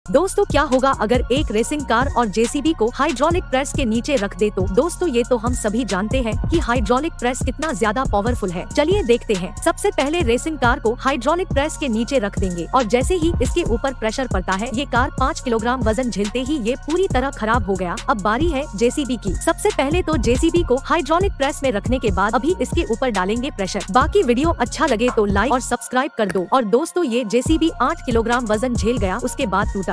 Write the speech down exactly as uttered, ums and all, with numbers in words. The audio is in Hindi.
दोस्तों क्या होगा अगर एक रेसिंग कार और जेसीबी को हाइड्रोलिक प्रेस के नीचे रख दे तो दोस्तों ये तो हम सभी जानते हैं कि हाइड्रोलिक प्रेस कितना ज्यादा पावरफुल है। चलिए देखते हैं। सबसे पहले रेसिंग कार को हाइड्रोलिक प्रेस के नीचे रख देंगे और जैसे ही इसके ऊपर प्रेशर पड़ता है ये कार पाँच किलोग्राम वजन झेलते ही ये पूरी तरह खराब हो गया। अब बारी है जेसीबी की। सबसे पहले तो जेसीबी को हाइड्रोलिक प्रेस में रखने के बाद अभी इसके ऊपर डालेंगे प्रेशर। बाकी वीडियो अच्छा लगे तो लाइक और सब्सक्राइब कर दो। और दोस्तों ये जेसीबी आठ किलोग्राम वजन झेल गया, उसके बाद टूटा।